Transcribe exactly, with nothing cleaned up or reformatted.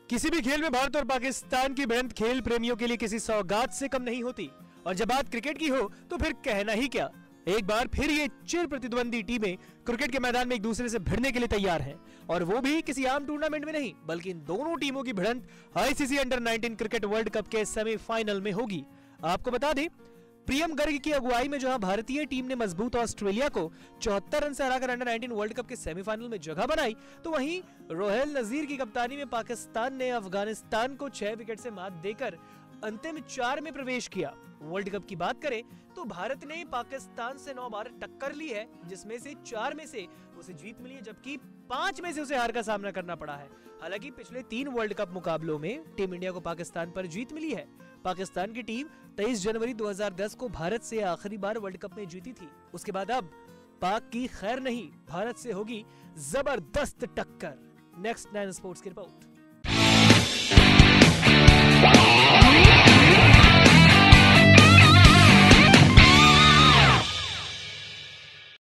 किसी भी खेल में भारत और पाकिस्तान की भिड़ंत खेल प्रेमियों के लिए किसी सौगात से कम नहीं होती, और जब बात क्रिकेट की हो तो फिर कहना ही क्या। एक बार फिर ये चिर प्रतिद्वंदी टीमें क्रिकेट के मैदान में एक दूसरे से भिड़ने के लिए तैयार हैं, और वो भी किसी आम टूर्नामेंट में नहीं, बल्कि इन दोनों टीमों की भिड़ंत ICC under nineteen cricket world cup के सेमीफाइनल में होगी। आपको बता दें, प्रियम गर्ग की अगुवाई में जहां भारतीय टीम ने मजबूत ऑस्ट्रेलिया को चौहत्तर रन से हराकर अंडर नाइनटीन वर्ल्ड कप के सेमीफाइनल में जगह बनाई, तो वहीं रोहेल नजीर की कप्तानी में पाकिस्तान ने अफगानिस्तान को छह विकेट से मात देकर अंतिम चार में प्रवेश किया। वर्ल्ड कप की बात करें तो भारत ने पाकिस्तान से नौ बार टक्कर ली है, जिसमें से चार में से उसे जीत मिली है, जबकि पांच में से उसे हार का सामना करना पड़ा है। हालांकि पिछले तीन वर्ल्ड कप मुकाबलों में टीम इंडिया को पाकिस्तान पर जीत मिली है। पाकिस्तान की टीम तेईस जनवरी दो हज़ार दस को भारत से आखिरी बार वर्ल्ड कप में जीती थी। उसके बाद अब पाक की खैर नहीं, भारत से होगी जबरदस्त टक्कर। नेक्स्ट नाइन स्पोर्ट्स की रिपोर्ट।